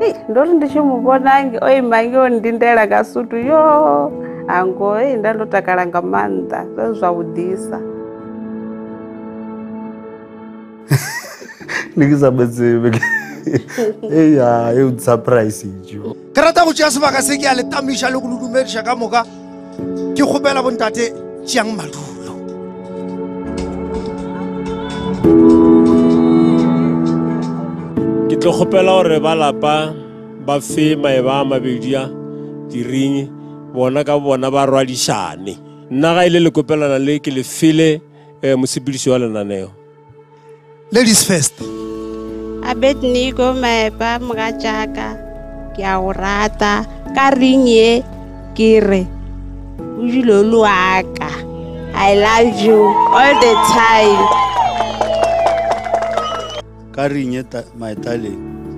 Ndori ndichimubonange oimange ondindela kasutu yo ango ndalotakala nga manda zvaudisa nikizabetse ya you surprise you karata go tšea sebaka se ke a le tamiša le go ludumediša ka moka ke kgopela bontate tšeang madulo ke tlo kgopela gore ba lapa ba fe Maepa a mabedi a diring bona ka bona ba rwadišane nna ga ile le kopelana le ke le file mosepediši wa lenaneo. Ladies first. Abednego Maepa mogajaka ke a go rata ka ring ye ke re o jilolo aka I love you all the time. Ka ring ye maetale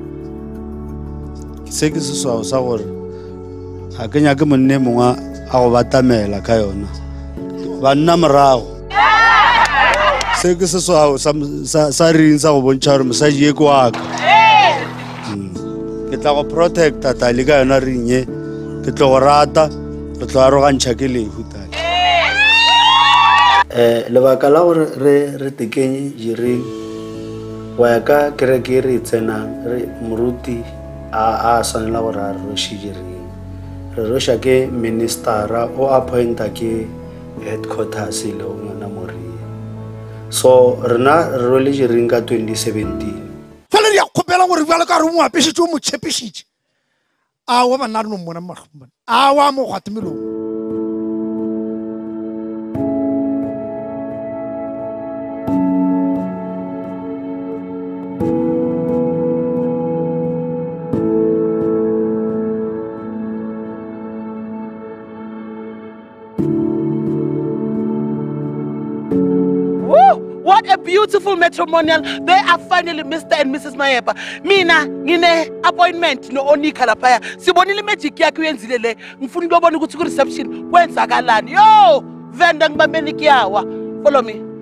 se ke se swao sa gore a ke nyake monne mongwe a go batamela ka yona banna morago se ke se swao sa ring sa go bontšha gore mosadi ye ke waka ke tla go protecta tale ka yona ring ye ke tlo go rata re tlo arogantšha ke lehu tale lebaka la gore re tekenye jiring wa ka kere ke re tsenang re moruti a sanela gore a roši jiring re roša ke ministera o appointa ke headquarters le o ngwana morie so rena re role jiring ka 2017 fela di a kgopela gore bjale ka re mo apešitše o mo tšhepišitše a wa banna re no mmona matlhombane a wa mo gwate melong. What a beautiful matrimonial. They are finally Mr. and Mrs. Maepa. Mina ngine appointment no onika lapaya. Sibonile magic yakhe uyenzile le. Ngifuna ukubona ukuthi ku reception kwenzakalani. Yo, venda ngibambeni kiyawa. Follow me.